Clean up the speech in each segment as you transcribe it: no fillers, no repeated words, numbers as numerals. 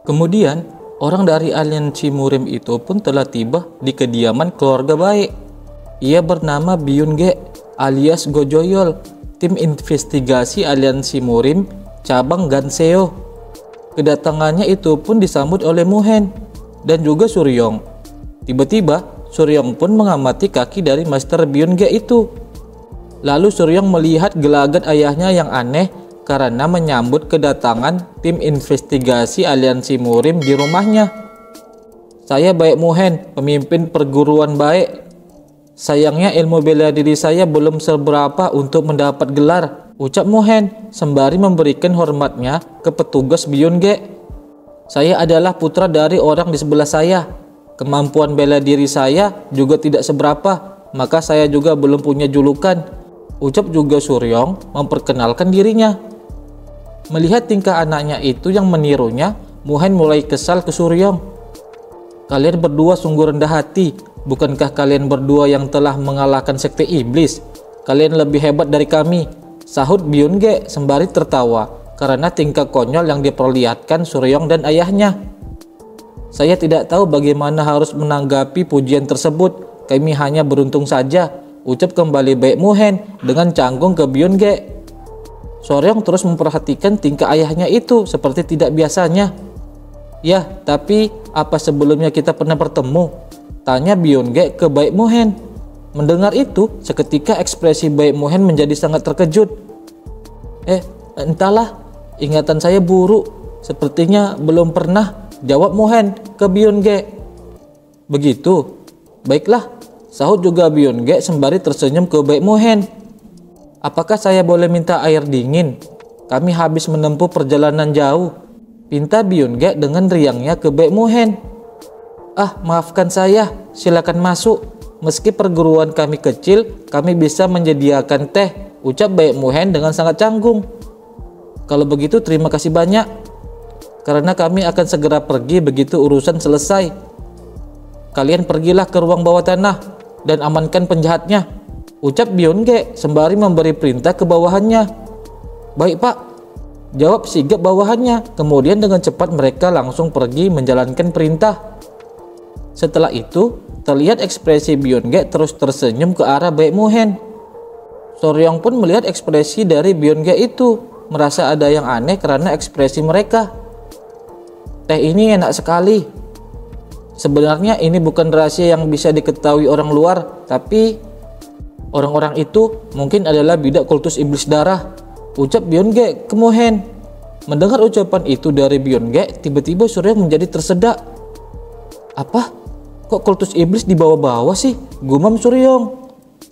Kemudian, orang dari aliansi Murim itu pun telah tiba di kediaman keluarga baik. Ia bernama Byun-ge alias Gojoyol, tim investigasi aliansi Murim, cabang Ganseo. Kedatangannya itu pun disambut oleh Muhen dan juga Suryong. Tiba-tiba, Suryong pun mengamati kaki dari Master Byun-ge itu. Lalu Suryong melihat gelagat ayahnya yang aneh karena menyambut kedatangan tim investigasi aliansi Murim di rumahnya. "Saya Baik Muhen, pemimpin perguruan Baik. Sayangnya ilmu bela diri saya belum seberapa untuk mendapat gelar," ucap Muhen sembari memberikan hormatnya ke petugas Byun-ge. "Saya adalah putra dari orang di sebelah saya. Kemampuan bela diri saya juga tidak seberapa, maka saya juga belum punya julukan," ucap juga Suryong memperkenalkan dirinya. Melihat tingkah anaknya itu yang menirunya, Muhen mulai kesal ke Suryong. "Kalian berdua sungguh rendah hati. Bukankah kalian berdua yang telah mengalahkan sekte iblis? Kalian lebih hebat dari kami," sahut Byun-ge sembari tertawa karena tingkah konyol yang diperlihatkan Suryong dan ayahnya. "Saya tidak tahu bagaimana harus menanggapi pujian tersebut. Kami hanya beruntung saja," ucap kembali Baik Muhen dengan canggung ke Byun-ge. Suryong terus memperhatikan tingkah ayahnya itu seperti tidak biasanya. "Ya, tapi apa sebelumnya kita pernah bertemu?" tanya Byun-ge ke Baik Muhen. Mendengar itu, seketika ekspresi Baik Muhen menjadi sangat terkejut. Entahlah, ingatan saya buruk. Sepertinya belum pernah," jawab Muhen ke Byun-ge. "Begitu? Baiklah," sahut juga Byun-ge sembari tersenyum ke Baik Muhen. "Apakah saya boleh minta air dingin? Kami habis menempuh perjalanan jauh," pinta Byun-ge dengan riangnya ke Baik Muhen. "Ah, maafkan saya, silakan masuk. Meski perguruan kami kecil, kami bisa menyediakan teh," ucap Baik Muhen dengan sangat canggung. "Kalau begitu terima kasih banyak, karena kami akan segera pergi begitu urusan selesai. Kalian pergilah ke ruang bawah tanah dan amankan penjahatnya," ucap Byun-ge sembari memberi perintah ke bawahannya. "Baik Pak," jawab sigap bawahannya. Kemudian dengan cepat mereka langsung pergi menjalankan perintah. Setelah itu, terlihat ekspresi Byun-ge terus tersenyum ke arah Baik Muhen. Suryong pun melihat ekspresi dari Byun-ge itu, merasa ada yang aneh karena ekspresi mereka. "Teh ini enak sekali. Sebenarnya ini bukan rahasia yang bisa diketahui orang luar, tapi orang-orang itu mungkin adalah bidak kultus iblis darah," ucap Byun-ge ke Muhen. Mendengar ucapan itu dari Byun-ge, tiba-tiba Suryong menjadi tersedak. "Apa? Kok kultus iblis dibawa-bawa sih?" gumam Suryong.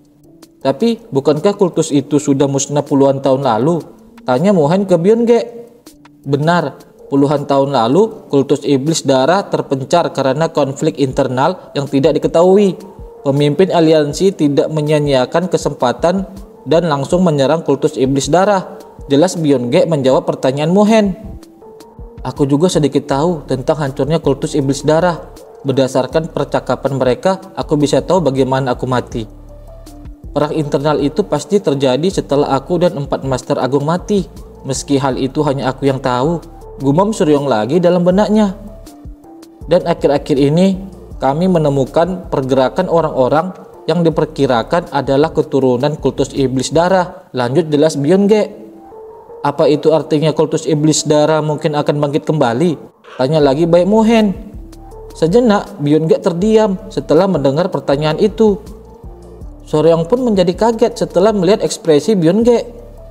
"Tapi bukankah kultus itu sudah musnah puluhan tahun lalu?" tanya Muhen ke Byun-ge. "Benar, puluhan tahun lalu kultus iblis darah terpencar karena konflik internal yang tidak diketahui. Pemimpin aliansi tidak menyia-nyiakan kesempatan dan langsung menyerang kultus iblis darah," jelas Byun-ge menjawab pertanyaan Muhen. "Aku juga sedikit tahu tentang hancurnya kultus iblis darah. Berdasarkan percakapan mereka, aku bisa tahu bagaimana aku mati. Perang internal itu pasti terjadi setelah aku dan 4 Master Agung mati. Meski hal itu hanya aku yang tahu," gumam Suryong lagi dalam benaknya. "Dan akhir-akhir ini, kami menemukan pergerakan orang-orang yang diperkirakan adalah keturunan kultus iblis darah," lanjut jelas Byun-ge. "Apa itu artinya kultus iblis darah mungkin akan bangkit kembali?" tanya lagi Baik Muhen. Sejenak Byun-ge terdiam setelah mendengar pertanyaan itu. Suryong pun menjadi kaget setelah melihat ekspresi Byun-ge.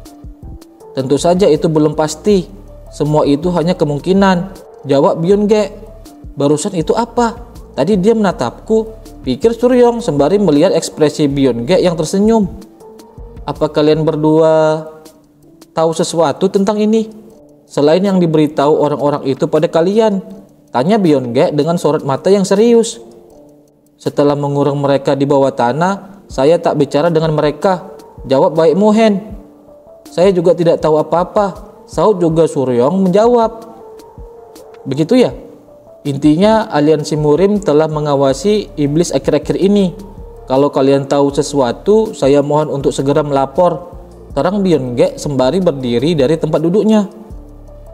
"Tentu saja itu belum pasti. Semua itu hanya kemungkinan," jawab Byun-ge. "Barusan itu apa? Tadi dia menatapku," pikir Suryong sembari melihat ekspresi Byun-ge yang tersenyum. "Apa kalian berdua tahu sesuatu tentang ini selain yang diberitahu orang-orang itu pada kalian?" tanya Byun-ge dengan sorot mata yang serius. "Setelah mengurung mereka di bawah tanah, saya tak bicara dengan mereka," jawab Baik Muhen. "Saya juga tidak tahu apa-apa," sahut juga Suryong menjawab. "Begitu ya? Intinya aliansi Murim telah mengawasi iblis akhir-akhir ini. Kalau kalian tahu sesuatu, saya mohon untuk segera melapor," terang Byun-ge sembari berdiri dari tempat duduknya.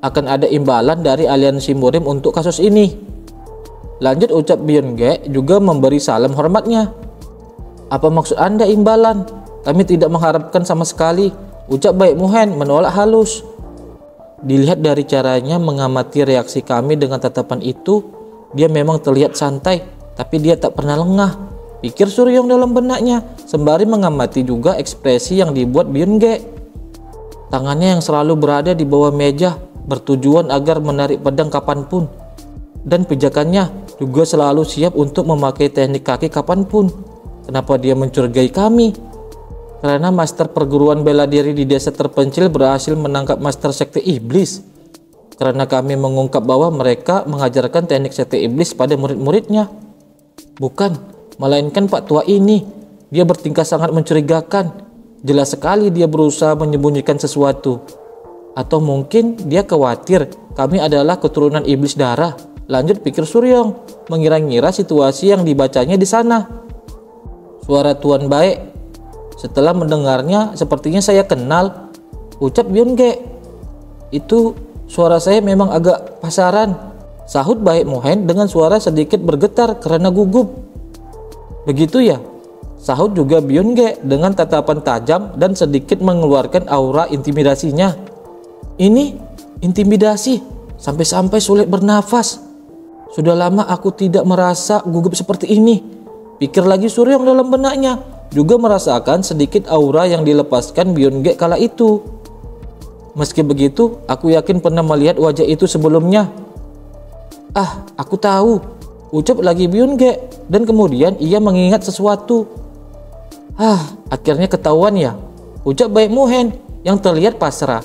akan ada imbalan dari aliansi Murim untuk kasus ini. Lanjut ucap Byung-gek juga memberi salam hormatnya. Apa maksud Anda imbalan? Kami tidak mengharapkan sama sekali, ucap Baek Muhen menolak halus. Dilihat dari caranya mengamati reaksi kami dengan tatapan itu, dia memang terlihat santai, tapi dia tak pernah lengah, pikir Suryong dalam benaknya, sembari mengamati juga ekspresi yang dibuat Byung-gek. Tangannya yang selalu berada di bawah meja, bertujuan agar menarik pedang kapanpun. Dan pijakannya juga selalu siap untuk memakai teknik kaki kapanpun. Kenapa dia mencurigai kami? Karena master perguruan bela diri di desa terpencil berhasil menangkap master sekte iblis. Karena kami mengungkap bahwa mereka mengajarkan teknik sekte iblis pada murid-muridnya. Bukan, melainkan Pak Tua ini. Dia bertingkah sangat mencurigakan. Jelas sekali dia berusaha menyembunyikan sesuatu. Atau mungkin dia khawatir kami adalah keturunan iblis darah. Lanjut pikir Suryong, mengira-ngira situasi yang dibacanya di sana. Suara Tuan Baek. Setelah mendengarnya, sepertinya saya kenal, ucap Byung-gek. Itu suara saya memang agak pasaran, sahut Baek Muhen dengan suara sedikit bergetar karena gugup. Begitu ya, sahut juga Byung-gek dengan tatapan tajam dan sedikit mengeluarkan aura intimidasinya. Ini intimidasi, sampai-sampai sulit bernafas. Sudah lama aku tidak merasa gugup seperti ini, pikir lagi Suryong dalam benaknya. Juga merasakan sedikit aura yang dilepaskan Byung-gek kala itu. Meski begitu, aku yakin pernah melihat wajah itu sebelumnya. Ah, aku tahu, ucap lagi Byung-gek, dan kemudian ia mengingat sesuatu. Ah, akhirnya ketahuan ya, ucap Baek Muhen yang terlihat pasrah.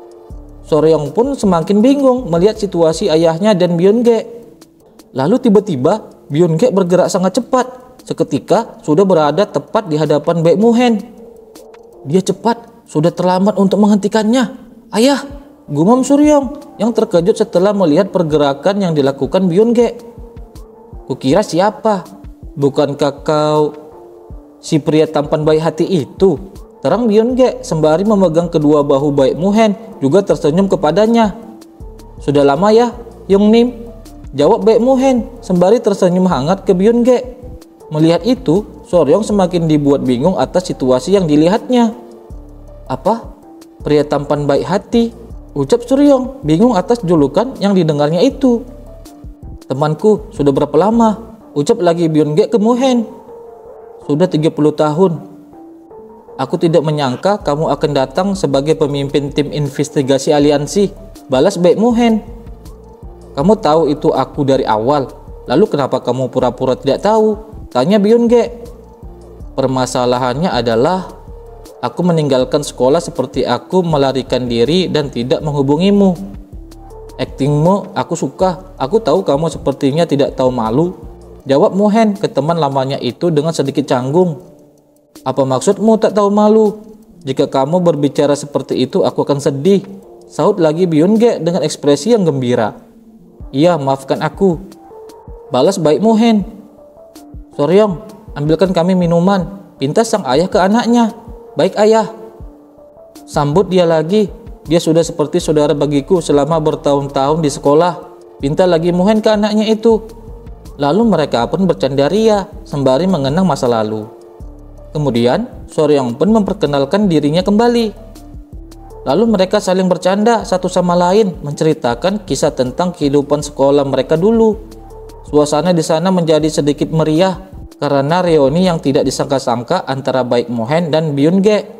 Suryong pun semakin bingung melihat situasi ayahnya dan Byung-gek. Lalu tiba-tiba Byung-gek bergerak sangat cepat. Seketika sudah berada tepat di hadapan Baek Muhen. Dia cepat, sudah terlambat untuk menghentikannya. Ayah, gumam Suryong yang terkejut setelah melihat pergerakan yang dilakukan Byung-gek. Kukira siapa? Bukankah kau si pria tampan baik hati itu? Terang Byung-gek sembari memegang kedua bahu Baek Muhen juga tersenyum kepadanya. Sudah lama ya, Yong-nim, jawab Baek Muhen sembari tersenyum hangat ke Byung-gek. Melihat itu, Suryong semakin dibuat bingung atas situasi yang dilihatnya. Apa? Pria tampan baik hati, ucap Suryong, bingung atas julukan yang didengarnya itu. Temanku, sudah berapa lama? Ucap lagi Byung-gek ke Muhen. Sudah 30 tahun. Aku tidak menyangka kamu akan datang sebagai pemimpin tim investigasi aliansi, balas Baek Muhen. Kamu tahu itu aku dari awal, lalu kenapa kamu pura-pura tidak tahu? Tanya Byung-gek. Permasalahannya adalah aku meninggalkan sekolah seperti aku melarikan diri dan tidak menghubungimu. Aktingmu aku suka. Aku tahu kamu sepertinya tidak tahu malu, jawab Muhen ke teman lamanya itu dengan sedikit canggung. Apa maksudmu tak tahu malu? Jika kamu berbicara seperti itu aku akan sedih, sahut lagi Byung-gek dengan ekspresi yang gembira. Iya, maafkan aku, balas Baek Muhen. Suryong, ambilkan kami minuman, pinta sang ayah ke anaknya. Baik ayah, sambut dia lagi. Dia sudah seperti saudara bagiku selama bertahun-tahun di sekolah, pinta lagi Muhen ke anaknya itu. Lalu mereka pun bercanda ria sembari mengenang masa lalu. Kemudian Suryong pun memperkenalkan dirinya kembali. Lalu mereka saling bercanda satu sama lain, menceritakan kisah tentang kehidupan sekolah mereka dulu. Suasana di sana menjadi sedikit meriah karena reuni yang tidak disangka-sangka antara Baek Muhen dan Byung-gek.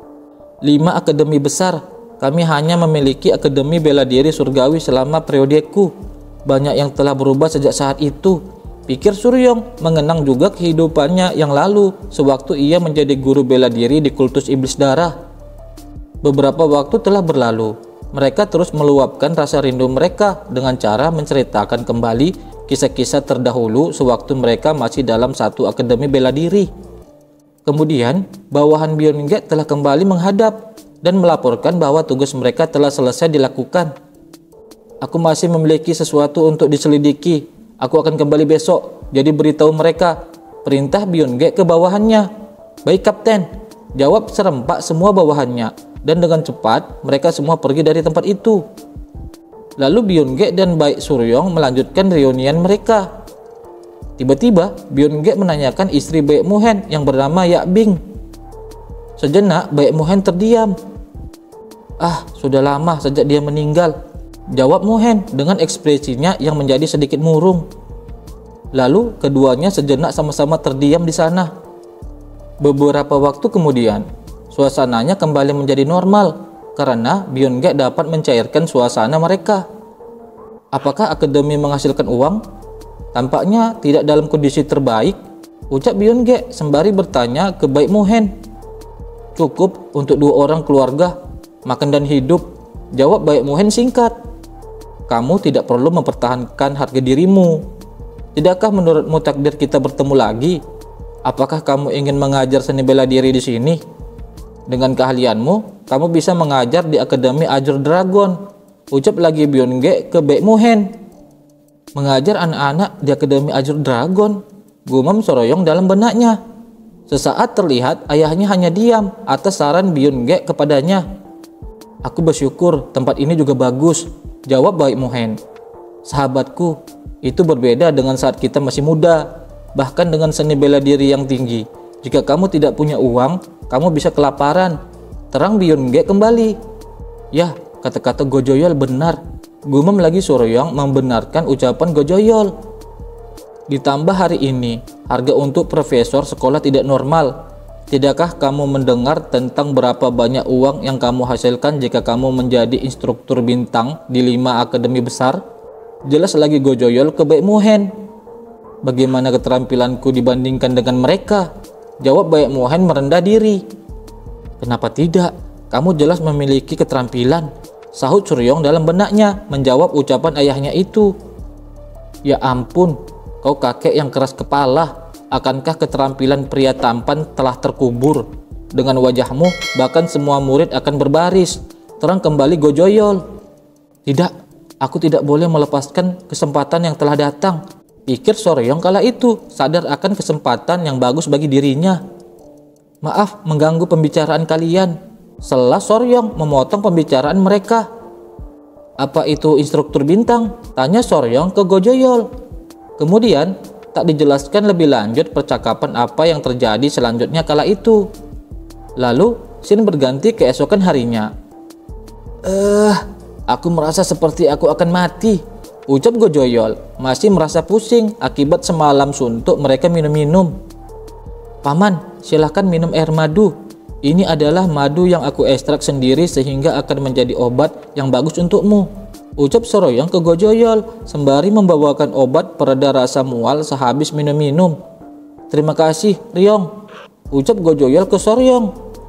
5 akademi besar, kami hanya memiliki akademi bela diri surgawi selama periodeku. Banyak yang telah berubah sejak saat itu, pikir Suryong, mengenang juga kehidupannya yang lalu sewaktu ia menjadi guru bela diri di kultus iblis darah. Beberapa waktu telah berlalu, mereka terus meluapkan rasa rindu mereka dengan cara menceritakan kembali kisah-kisah terdahulu sewaktu mereka masih dalam satu akademi bela diri. Kemudian, bawahan Byung-gek telah kembali menghadap dan melaporkan bahwa tugas mereka telah selesai dilakukan. Aku masih memiliki sesuatu untuk diselidiki. Aku akan kembali besok, jadi beritahu mereka, perintah Byung-gek ke bawahannya. Baik Kapten, jawab serempak semua bawahannya, dan dengan cepat mereka semua pergi dari tempat itu. Lalu Bionge dan Baek Suryong melanjutkan reunian mereka. Tiba-tiba Bionge menanyakan istri Baek Muhen yang bernama Yak Bing. Sejenak Baek Muhen terdiam. "Ah, sudah lama sejak dia meninggal," jawab Muhen dengan ekspresinya yang menjadi sedikit murung. Lalu keduanya sejenak sama-sama terdiam di sana. Beberapa waktu kemudian, suasananya kembali menjadi normal karena Bionge dapat mencairkan suasana mereka. Apakah akademi menghasilkan uang? Tampaknya tidak dalam kondisi terbaik, ucap Bionge sembari bertanya ke Baek Muhen. "Cukup untuk 2 orang keluarga, makan dan hidup," jawab Baek Muhen singkat. "Kamu tidak perlu mempertahankan harga dirimu. Tidakkah menurutmu takdir kita bertemu lagi? Apakah kamu ingin mengajar seni bela diri di sini? Dengan keahlianmu, kamu bisa mengajar di Akademi Azure Dragon," ucap lagi Bionge ke Baek Muhen. "Mengajar anak-anak di Akademi Azure Dragon?" gumam Soroyong dalam benaknya. Sesaat terlihat ayahnya hanya diam atas saran Bionge kepadanya. "Aku bersyukur tempat ini juga bagus," jawab Baek Muhen. "Sahabatku, itu berbeda dengan saat kita masih muda, bahkan dengan seni bela diri yang tinggi. Jika kamu tidak punya uang, kamu bisa kelaparan," terang Bionge kembali. "Ya, kata-kata Gojoyol benar," gumam lagi Soroyong membenarkan ucapan Gojoyol. "Ditambah hari ini, harga untuk profesor sekolah tidak normal. Tidakkah kamu mendengar tentang berapa banyak uang yang kamu hasilkan jika kamu menjadi instruktur bintang di 5 akademi besar?" Jelas lagi Gojoyol ke Baek Muhen. "Bagaimana keterampilanku dibandingkan dengan mereka?" jawab Baek Muhen merendah diri. "Kenapa tidak? Kamu jelas memiliki keterampilan," sahut Suryong dalam benaknya menjawab ucapan ayahnya itu. "Ya ampun, kau kakek yang keras kepala. Akankah keterampilan pria tampan telah terkubur? Dengan wajahmu, bahkan semua murid akan berbaris," terang kembali Gojoyol. "Tidak, aku tidak boleh melepaskan kesempatan yang telah datang," pikir Soroyong kala itu, sadar akan kesempatan yang bagus bagi dirinya. "Maaf mengganggu pembicaraan kalian," sela Soroyong memotong pembicaraan mereka. "Apa itu instruktur bintang?" tanya Soroyong ke Gojoyol. Kemudian tak dijelaskan lebih lanjut percakapan apa yang terjadi selanjutnya kala itu. Lalu scene berganti keesokan harinya. Aku merasa seperti aku akan mati," ucap Gojoyol, masih merasa pusing akibat semalam suntuk mereka minum-minum. "Paman, silahkan minum air madu. Ini adalah madu yang aku ekstrak sendiri sehingga akan menjadi obat yang bagus untukmu," ucap Soroyong ke Gojoyol sembari membawakan obat pereda rasa mual sehabis minum-minum. "Terima kasih, Ryong," ucap Gojoyol ke Soroyong.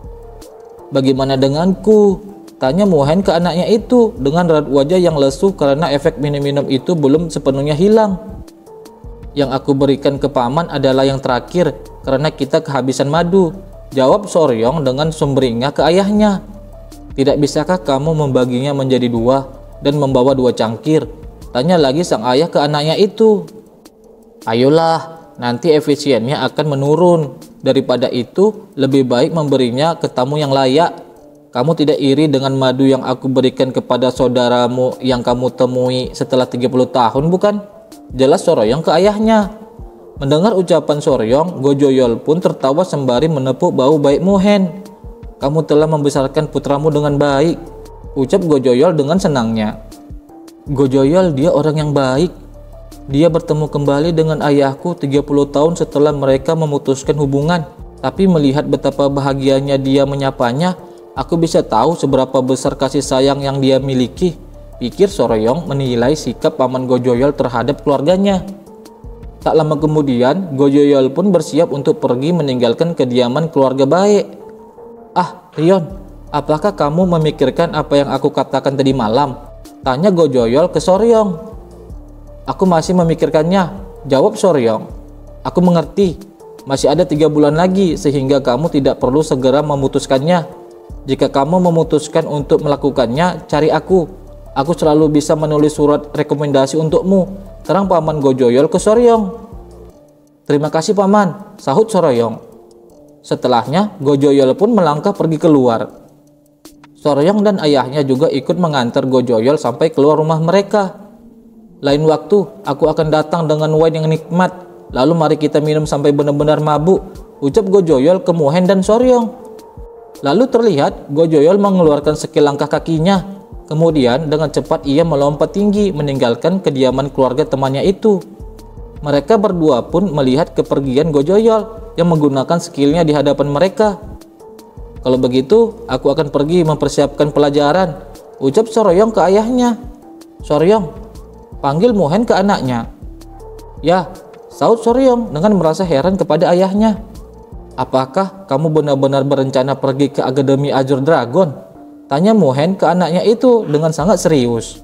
"Bagaimana denganku?" tanya Muhen ke anaknya itu dengan raut wajah yang lesu karena efek minum-minum itu belum sepenuhnya hilang. "Yang aku berikan ke paman adalah yang terakhir karena kita kehabisan madu," jawab Soroyong dengan sumringah ke ayahnya. "Tidak bisakah kamu membaginya menjadi 2 dan membawa 2 cangkir?" tanya lagi sang ayah ke anaknya itu. "Ayolah, nanti efisiennya akan menurun. Daripada itu, lebih baik memberinya ke tamu yang layak. Kamu tidak iri dengan madu yang aku berikan kepada saudaramu yang kamu temui setelah 30 tahun bukan?" jelas Soroyong ke ayahnya. Mendengar ucapan Soroyong, Gojoyol pun tertawa sembari menepuk bahu Baek Muhen. "Kamu telah membesarkan putramu dengan baik," ucap Gojoyol dengan senangnya. "Gojoyol, dia orang yang baik. Dia bertemu kembali dengan ayahku 30 tahun setelah mereka memutuskan hubungan. Tapi melihat betapa bahagianya dia menyapanya, aku bisa tahu seberapa besar kasih sayang yang dia miliki," pikir Soroyong menilai sikap paman Gojoyol terhadap keluarganya. Tak lama kemudian, Gojoyol pun bersiap untuk pergi meninggalkan kediaman keluarga Baek. "Ah, Rion, apakah kamu memikirkan apa yang aku katakan tadi malam?" tanya Gojoyol ke Soroyong. "Aku masih memikirkannya," jawab Soroyong. "Aku mengerti. Masih ada 3 bulan lagi sehingga kamu tidak perlu segera memutuskannya. Jika kamu memutuskan untuk melakukannya, cari aku. Aku selalu bisa menulis surat rekomendasi untukmu," terang paman Gojoyol ke Soroyong. "Terima kasih paman," sahut Soroyong. Setelahnya, Gojoyol pun melangkah pergi keluar. Soryong dan ayahnya juga ikut mengantar Gojoyol sampai keluar rumah mereka. Lain waktu, aku akan datang dengan wine yang nikmat. Lalu mari kita minum sampai benar-benar mabuk, ucap Gojoyol ke Mohen dan Soryong. Lalu terlihat Gojoyol mengeluarkan sekil langkah kakinya. Kemudian dengan cepat ia melompat tinggi meninggalkan kediaman keluarga temannya itu. Mereka berdua pun melihat kepergian Gojoyol yang menggunakan skillnya di hadapan mereka. Kalau begitu, aku akan pergi mempersiapkan pelajaran, ucap Soryong ke ayahnya. Soryong, panggil Mohen ke anaknya. Ya, saut Soryong dengan merasa heran kepada ayahnya. Apakah kamu benar-benar berencana pergi ke Akademi Azure Dragon? Tanya Mohen ke anaknya itu dengan sangat serius.